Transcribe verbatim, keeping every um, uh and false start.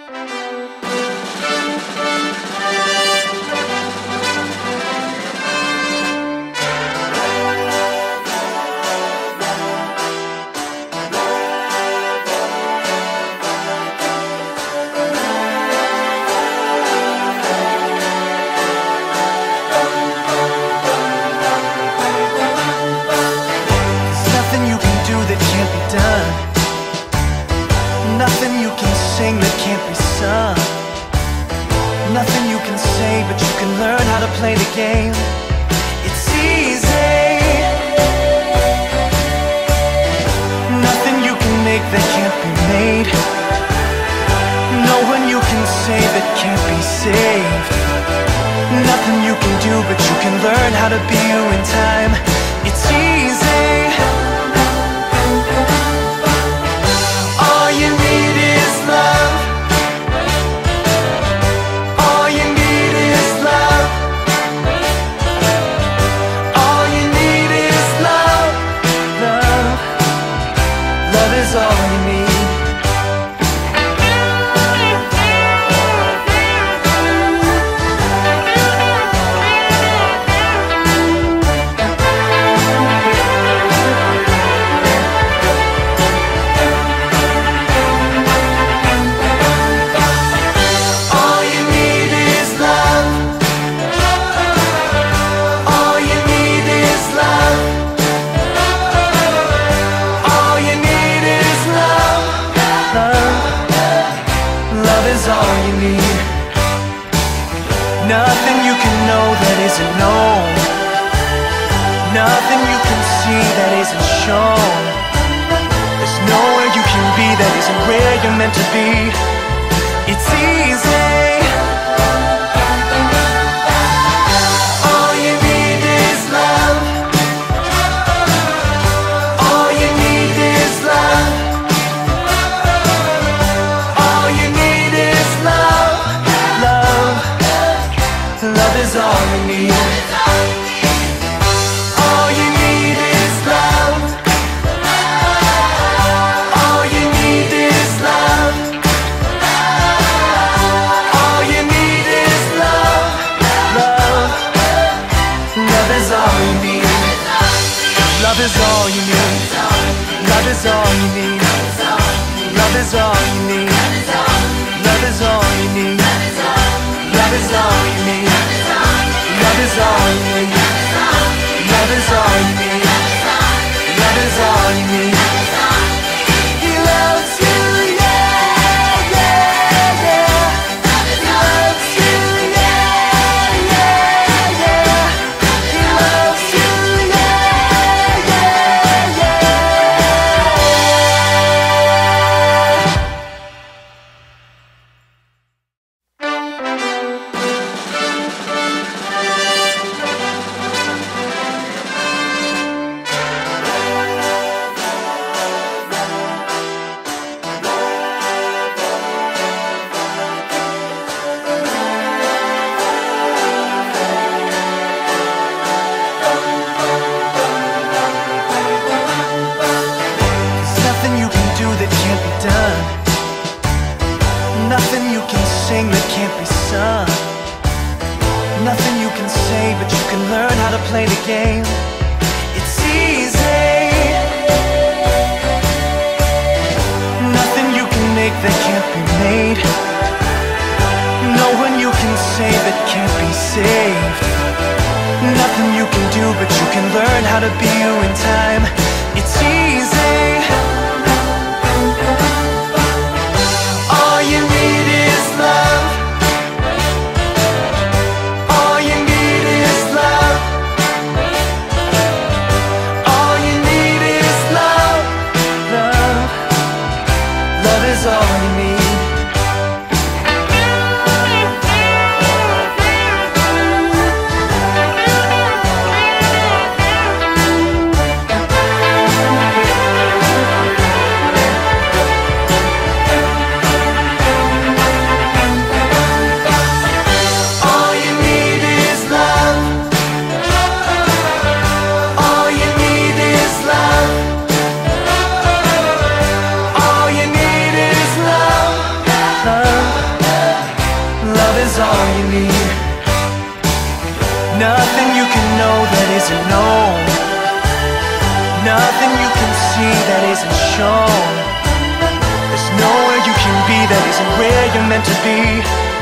Nothing you can sing that can't be sung. Nothing you can say, but you can learn how to play the game. It's easy. Nothing you can make that can't be made. No one you can save that can't be saved. Nothing you can do, but you can learn how to be you in time. It's easy. All you need is love. All you need is love. All you need is love. Love. Love is all you need. All you need. Nothing you can know that isn't known. Nothing you can see that isn't shown. There's nowhere you can be that isn't where you're meant to be. It's easy. All you need is love. All you need is love. Love is all you need. All you need is love. All you need is love. All you need is love. Love. Love is all you need. Love is all you need. Love is all you need. Love is all you need. Love is all you need. Love is all you need. Love is all you need. Love is all you need. Love is all you need. He loves you, yeah, yeah, yeah. He loves you, yeah, yeah, yeah. He loves you, yeah, yeah, yeah. Nothing you can sing that can't be sung. Nothing you can say, but you can learn how to play the game. It's easy. Nothing you can make that can't be made. No one you can save that can't be saved. Nothing you can do, but you can learn how to be you in time. It's easy. All you need is love. All you need is love. All you need is love. Love. Love is all you need. is all you need. Nothing you can know that isn't known. Nothing you can see that isn't shown. There's nowhere you can be that isn't where you're meant to be.